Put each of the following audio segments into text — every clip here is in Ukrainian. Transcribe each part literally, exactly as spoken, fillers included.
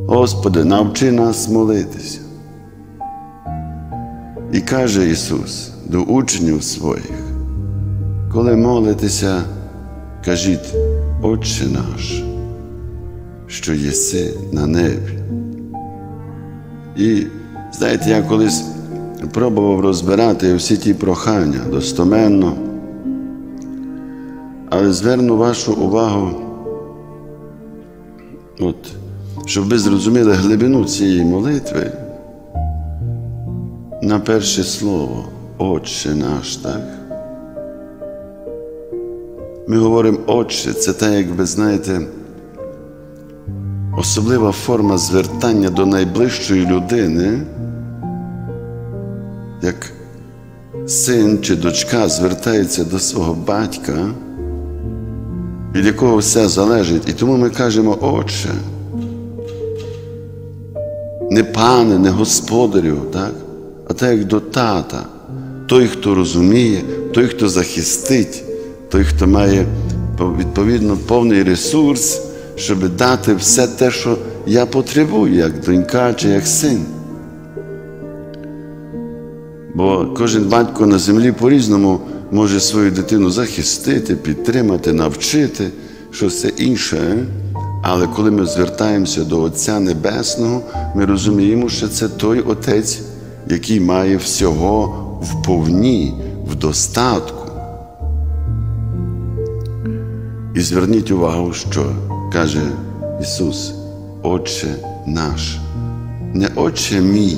Господи, навчи нас молитися. І каже Ісус до учнів своїх, коли молитеся, кажіть, Отче наш, що єси на небі. І, знаєте, я колись пробував розбирати всі ті прохання достоменно, але зверну вашу увагу, от, щоб ви зрозуміли глибину цієї молитви, на перше слово «Отче наш», так? Ми говоримо «Отче», це так, як ви знаєте, особлива форма звертання до найближчої людини, як син чи дочка звертається до свого батька, від якого все залежить. І тому ми кажемо «Отче». Не пане, не господарю, так? А так як до тата. Той, хто розуміє, той, хто захистить, той, хто має, відповідно, повний ресурс, щоб дати все те, що я потребую, як донька чи як син. Бо кожен батько на землі по-різному може свою дитину захистити, підтримати, навчити, щось все інше. Але коли ми звертаємося до Отця Небесного, ми розуміємо, що це той Отець, який має всього вповні, в достатку. І зверніть увагу, що каже Ісус, Отче наш, не Отче мій.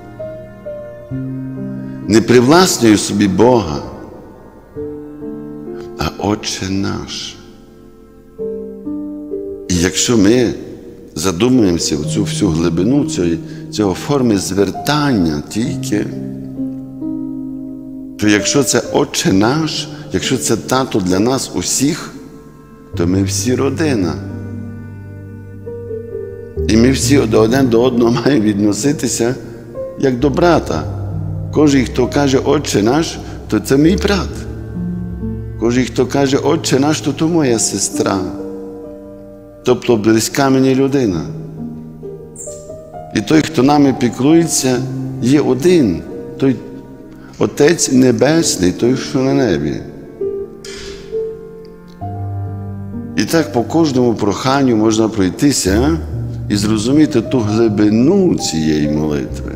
Не привласнюю собі Бога, а Отче наш. І якщо ми задумуємося в цю всю глибину цього, цього форми звертання тільки, то якщо це Отче наш, якщо це тато для нас усіх, то ми всі родина. І ми всі один до одного маємо відноситися як до брата. Кожен, хто каже «Отче наш», то це мій брат. Кожен, хто каже «Отче наш», то то моя сестра. Тобто близька мені людина. І той, хто нами піклується, є один. Той Отець Небесний, той, що на небі. І так по кожному проханню можна пройтися і зрозуміти ту глибину цієї молитви.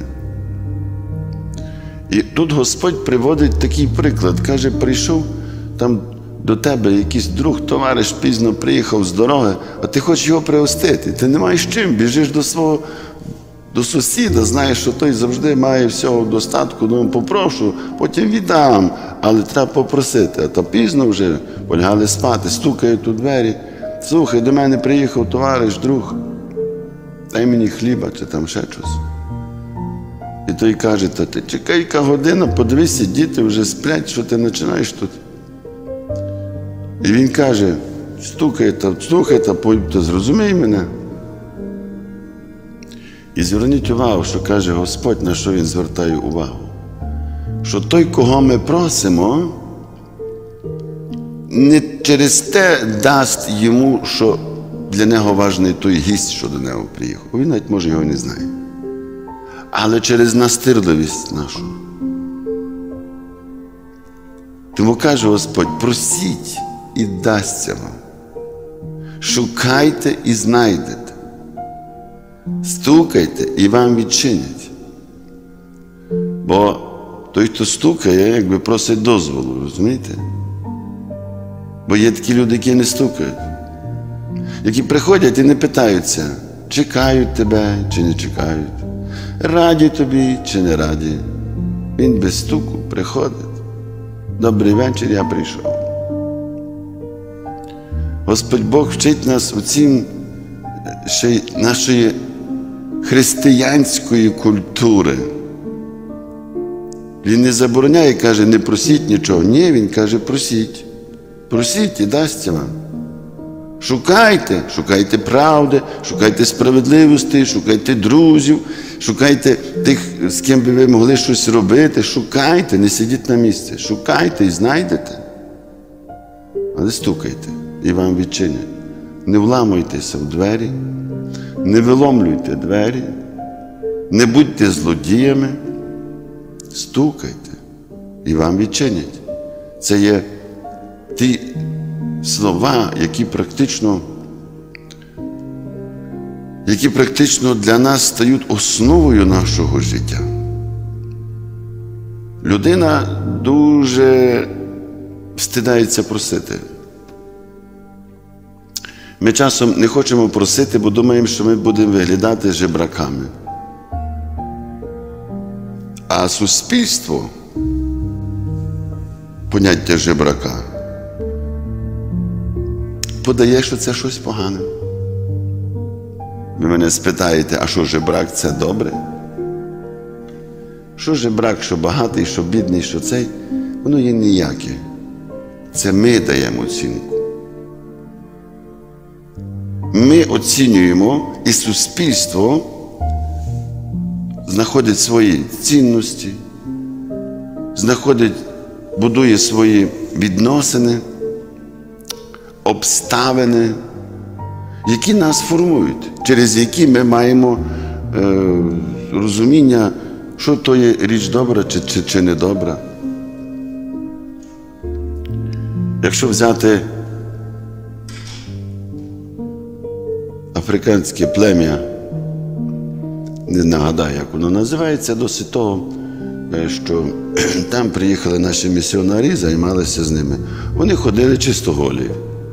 І тут Господь приводить такий приклад. Каже, прийшов там до тебе якийсь друг, товариш, пізно приїхав з дороги, а ти хочеш його пригостити. Ти не маєш чим, біжиш до свого, до сусіда, знаєш, що той завжди має всього в достатку, ну попрошу, потім віддам, але треба попросити. А то пізно вже, полягали спати, стукають у двері. Слухай, до мене приїхав товариш, друг, дай мені хліба чи там ще щось. І той каже, та ти чекай-ка година, подивися, діти вже сплять, що ти починаєш тут. І він каже, стукай та, слухай та, та зрозумій мене. І зверніть увагу, що каже Господь, на що Він звертає увагу. Що той, кого ми просимо, не через те дасть йому, що для нього важний той гість, що до нього приїхав. Він навіть, може, його не знає. Але через настирливість нашу. Тому каже Господь, просіть і дасться вам. Шукайте і знайдете. Стукайте і вам відчинять. Бо той, хто стукає, якби просить дозволу, розумієте? Бо є такі люди, які не стукають. Які приходять і не питаються, чекають тебе чи не чекають. Раді тобі чи не раді. Він без стуку приходить. Добрий вечір, я прийшов. Господь Бог вчить нас у цім ще й нашої християнської культури. Він не забороняє, каже, не просіть нічого. Ні, він каже, просіть. Просіть і дасться вам. Шукайте, шукайте правди, шукайте справедливості, шукайте друзів, шукайте тих, з ким би ви могли щось робити. Шукайте, не сидіть на місці. Шукайте і знайдете. Але стукайте, і вам відчинять. Не вламуйтеся в двері, не виломлюйте двері, не будьте злодіями, стукайте, і вам відчинять. Це є ті слова, які практично, які практично для нас стають основою нашого життя. Людина дуже стидається просити. Ми часом не хочемо просити, бо думаємо, що ми будемо виглядати жебраками. А суспільство, поняття жебрака, подає, що це щось погане. Ви мене спитаєте, а що жебрак – це добре? Що жебрак, що багатий, що бідний, що цей, воно є ніяке. Це ми даємо оцінку. Ми оцінюємо, і суспільство знаходить свої цінності, знаходить, будує свої відносини, обставини, які нас формують, через які ми маємо е, розуміння, що то є річ добра чи, чи, чи не добра. Якщо взяти африканське плем'я, не нагадаю, як воно називається, досить того, що там приїхали наші місіонарі, займалися з ними. Вони ходили чисто голі.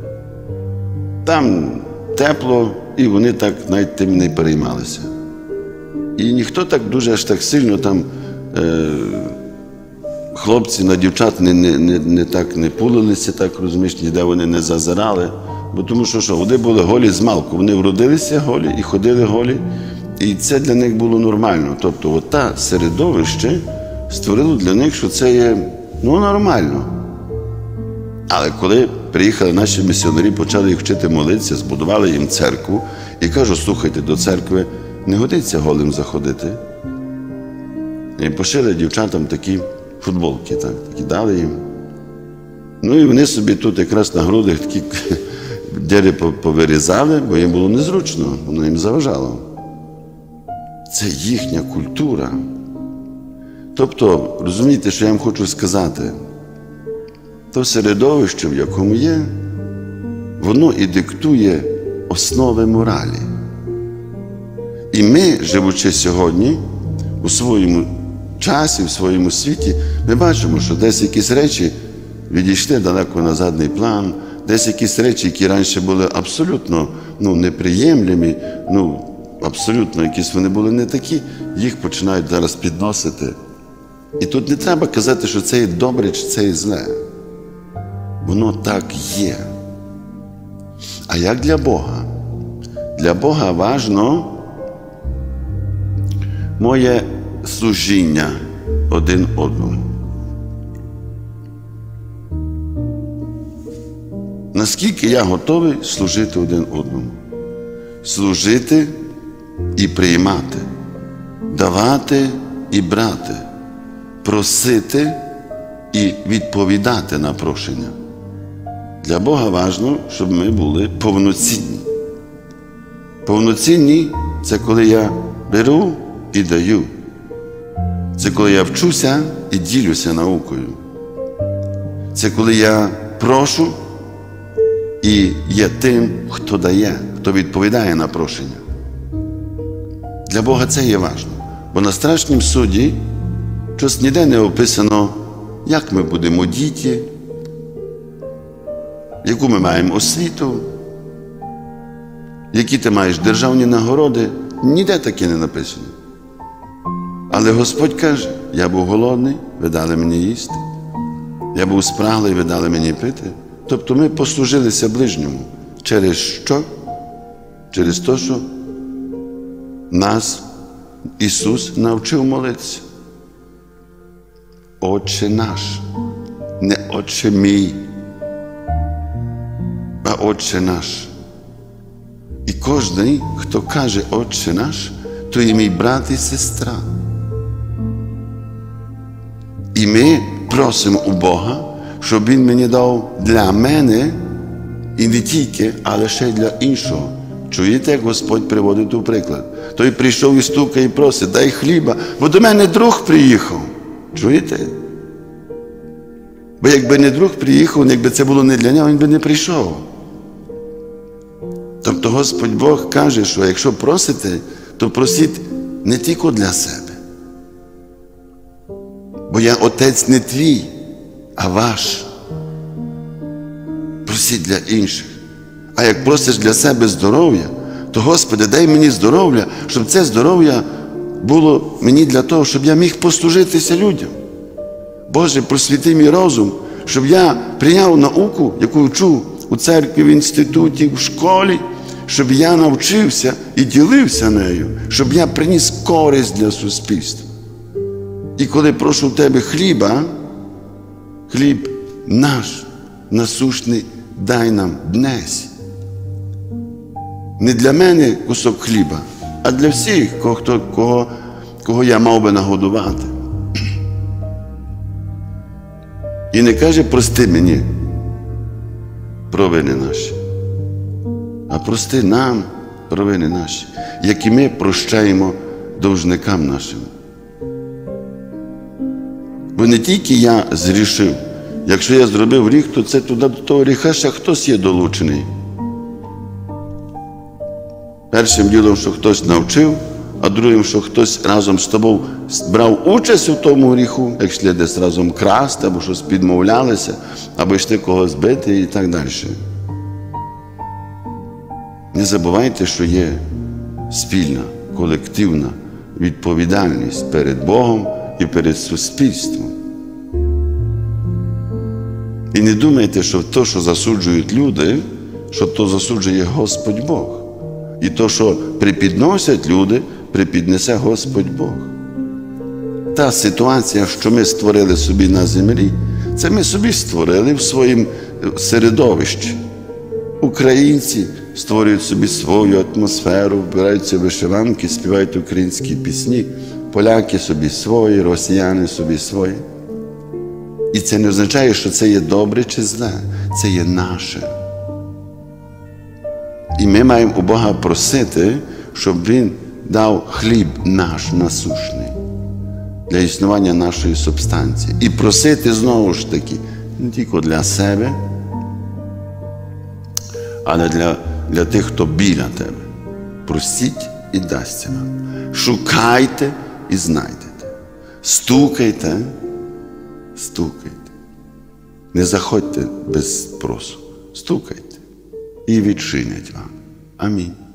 Там тепло, і вони так навіть тим не переймалися. І ніхто так дуже аж так сильно там е, хлопці на дівчат не, не, не, не так не пулилися, так розумієш, ніде вони не зазирали. Бо тому що, що вони були голі з малку. Вони вродилися голі і ходили голі. І це для них було нормально. Тобто от та середовище створило для них, що це є ну, нормально. Але коли приїхали наші місіонери, почали їх вчити молитися, збудували їм церкву, і кажу, слухайте, до церкви не годиться голим заходити. І пошили дівчатам такі футболки, так, такі дали їм. Ну і вони собі тут якраз на грудях такі діри повирізали, бо їм було незручно, воно їм заважало. Це їхня культура. Тобто, розумієте, що я вам хочу сказати? То середовище, в якому є, воно і диктує основи моралі. І ми, живучи сьогодні, у своєму часі, в своєму світі, ми бачимо, що десь якісь речі відійшли далеко на задній план, десь якісь речі, які раніше були абсолютно ну, неприємлемі, ну, абсолютно якісь вони були не такі, їх починають зараз підносити. І тут не треба казати, що це є добре, чи це є зле. Воно так є. А як для Бога? Для Бога важно моє служіння один одному. Наскільки я готовий служити один одному? Служити і приймати, давати і брати, просити і відповідати на прошення. Для Бога важливо, щоб ми були повноцінні. Повноцінні – це коли я беру і даю. Це коли я вчуся і ділюся наукою. Це коли я прошу і є тим, хто дає, хто відповідає на прошення. Для Бога це є важливо. Бо на страшнім суді щось ніде не описано, як ми будемо діти, яку ми маємо освіту, які ти маєш державні нагороди. Ніде таке не написано. Але Господь каже, я був голодний, ви дали мені їсти. Я був спраглий, ви дали мені пити. Тобто ми послужилися ближньому. Через що? Через те, що нас Ісус навчив молитися. Отче наш, не Отче мій, а Отче наш. І кожен, хто каже Отче наш, то є мій брат і сестра. І ми просимо у Бога, щоб Він мені дав для мене, і не тільки, але ще й для іншого, Чуєте, як Господь приводить у приклад? Той прийшов і стукає і просить, дай хліба, бо до мене друг приїхав. Чуєте? Бо якби не друг приїхав, якби це було не для нього, він би не прийшов. Тобто Господь Бог каже, що якщо просите, то просіть не тільки для себе. Бо я Отець не твій, а ваш. Просіть для інших. А як просиш для себе здоров'я, то, Господи, дай мені здоров'я, щоб це здоров'я було мені для того, щоб я міг послужитися людям. Боже, просвіти мій розум, щоб я прийняв науку, яку вчу у церкві, в інституті, в школі, щоб я навчився і ділився нею, щоб я приніс користь для суспільства. І коли прошу в тебе хліба, хліб наш, насущний, дай нам днесь. Не для мене кусок хліба, а для всіх, кого, кого, кого я мав би нагодувати. І не каже, прости мені провини наші, а прости нам провини наші, як і ми прощаємо довжникам нашим. Бо не тільки я зрішив, якщо я зробив гріх, то це туди до того гріха ще хтось є долучений. Першим ділом, що хтось навчив, а другим, що хтось разом з тобою брав участь у тому гріху, як йшли десь разом красти, або щось підмовлялися, або йшли когось бити і так далі. Не забувайте, що є спільна, колективна відповідальність перед Богом і перед суспільством. І не думайте, що те, що засуджують люди, що то засуджує Господь Бог. І то, що припідносять люди, припіднесе Господь Бог. Та ситуація, що ми створили собі на землі, це ми собі створили в своєму середовищі. Українці створюють собі свою атмосферу, вбираються вишиванки, співають українські пісні, поляки собі свої, росіяни собі свої. І це не означає, що це є добре чи зле, це є наше. І ми маємо у Бога просити, щоб Він дав хліб наш насущний для існування нашої субстанції. І просити знову ж таки, не тільки для себе, але для, для тих, хто біля тебе. Просіть і дасться вам. Шукайте і знайдете. Стукайте, стукайте. Не заходьте без спросу. Стукайте і відчинять вам. Амінь.